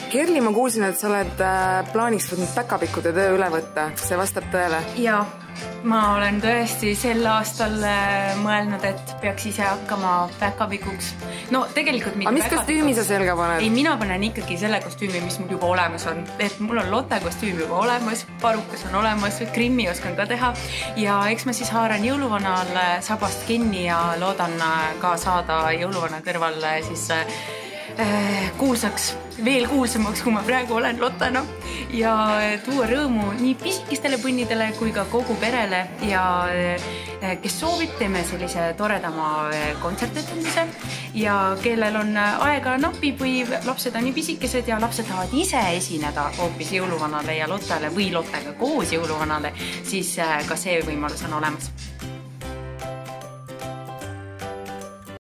Kerli, ma kuulsin, et sa oled plaaniks võtnud päkapikkude töö üle võtta. See vastab tõele? Jaa, ma olen tõesti sel aastal mõelnud, et peaks ise hakkama päkapikuks. No tegelikult aga mis kostüümi sa selga paned? Ei, mina panen ikkagi selle kostüümi, mis mul juba olemas on. Et mul on Lotte kostüüm juba olemas, parukas on olemas, Grimmi oskan ka teha ja eks ma siis haaran jõuluvanal sabast kinni ja loodan ka saada jõuluvana kõrval siis kuulsaks, veel kuulsamaks, kui ma praegu olen Lottena ja tuua rõõmu nii pisikestele põnnidele kui ka kogu perele ja kes soovib, teeme sellise toredama kontsertetendise ja kellel on aega napib või lapsed on nii pisikesed ja lapsed tahavad ise esineda hoopis jõuluvanale ja Lottele või Lottega koos jõuluvanale, siis ka see võimalus on olemas.